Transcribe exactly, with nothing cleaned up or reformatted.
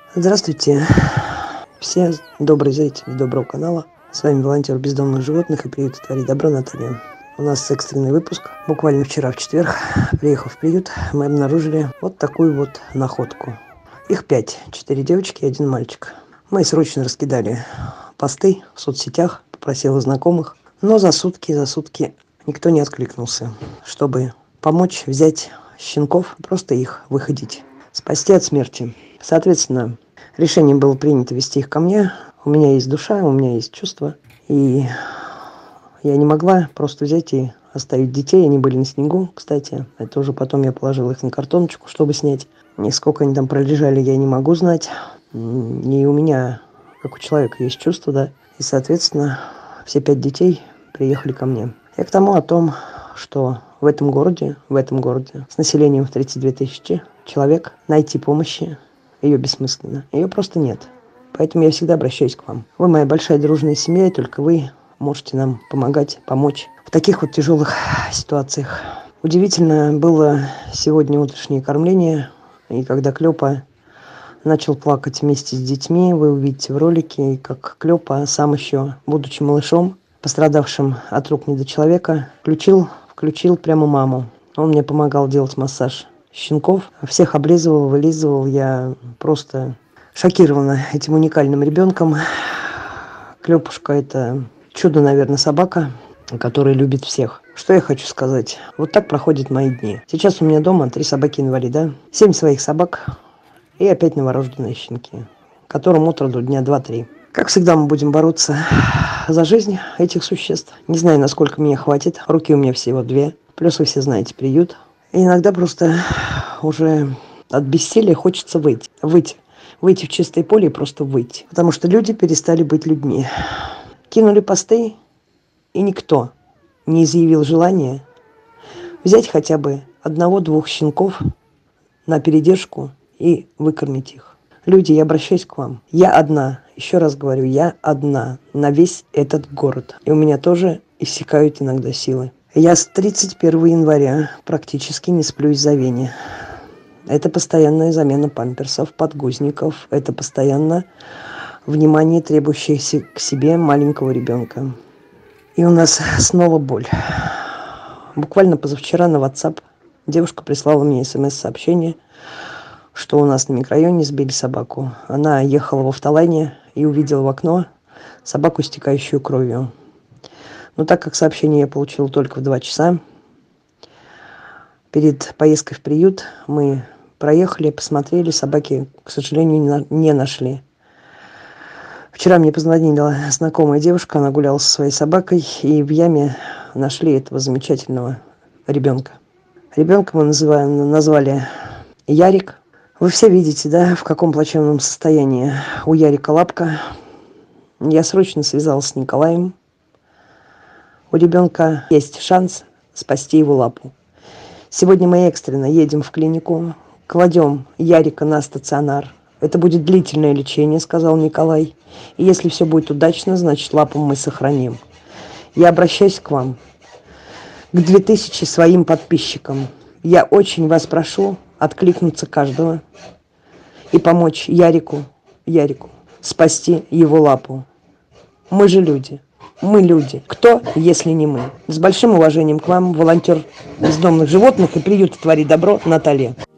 Здравствуйте, все добрые зрители доброго канала. С вами волонтер бездомных животных и приюта «Твори добро» Наталья. У нас экстренный выпуск. Буквально вчера в четверг, приехав в приют, мы обнаружили вот такую вот находку. Их пять. Четыре девочки и один мальчик. Мы срочно раскидали посты в соцсетях, попросила знакомых. Но за сутки, за сутки никто не откликнулся, чтобы помочь взять щенков, просто их выходить, спасти от смерти. Соответственно, решение было принято вести их ко мне. У меня есть душа, у меня есть чувства. И я не могла просто взять и оставить детей. Они были на снегу, кстати. Это уже потом я положила их на картоночку, чтобы снять. И сколько они там пролежали, я не могу знать. И у меня, как у человека, есть чувства, да. И, соответственно, все пять детей приехали ко мне. Я к тому о том, что в этом городе, в этом городе с населением в тридцать две тысячи человек найти помощи ее бессмысленно. Ее просто нет. Поэтому я всегда обращаюсь к вам. Вы моя большая дружная семья, и только вы можете нам помогать, помочь в таких вот тяжелых ситуациях. Удивительно было сегодня утреннее кормление, и когда Клёпа начал плакать вместе с детьми, вы увидите в ролике, как Клёпа, сам еще, будучи малышом, пострадавшим от рук недочеловека, включил, включил прямо маму. Он мне помогал делать массаж щенков. Всех облизывал, вылизывал. Я просто шокирована этим уникальным ребенком. Клёпушка – это чудо, наверное, собака, которая любит всех. Что я хочу сказать? Вот так проходят мои дни. Сейчас у меня дома три собаки-инвалида, семь своих собак и опять новорожденные щенки, которым от роду дня два-три. Как всегда, мы будем бороться за жизнь этих существ. Не знаю, насколько мне хватит. Руки у меня всего две. Плюс вы все знаете приют. И иногда просто уже от бессилия хочется выйти. Выйти. Выйти в чистое поле и просто выйти. Потому что люди перестали быть людьми. Кинули посты, и никто не изъявил желания взять хотя бы одного-двух щенков на передержку и выкормить их. Люди, я обращаюсь к вам. Я одна. Еще раз говорю, я одна на весь этот город. И у меня тоже иссякают иногда силы. Я с тридцать первого января практически не сплю из-за вени. Это постоянная замена памперсов, подгузников. Это постоянно внимание, требующееся к себе маленького ребенка. И у нас снова боль. Буквально позавчера на WhatsApp девушка прислала мне смс-сообщение, что у нас на микрорайоне сбили собаку. Она ехала в автолайне и увидела в окно собаку, истекающую кровью. Но так как сообщение я получила только в два часа, перед поездкой в приют мы проехали, посмотрели, собаки, к сожалению, не нашли. Вчера мне позвонила знакомая девушка, она гуляла со своей собакой, и в яме нашли этого замечательного ребенка. Ребенка мы называем, назвали Ярик. Вы все видите, да, в каком плачевном состоянии у Ярика лапка. Я срочно связалась с Николаем. У ребенка есть шанс спасти его лапу. Сегодня мы экстренно едем в клинику, кладем Ярика на стационар. Это будет длительное лечение, сказал Николай. И если все будет удачно, значит, лапу мы сохраним. Я обращаюсь к вам, к две тысячи своим подписчикам. Я очень вас прошу откликнуться каждого и помочь Ярику, Ярику спасти его лапу. Мы же люди. Мы люди. Кто, если не мы? С большим уважением к вам, волонтер бездомных животных и приюта «Твори добро» Наталья.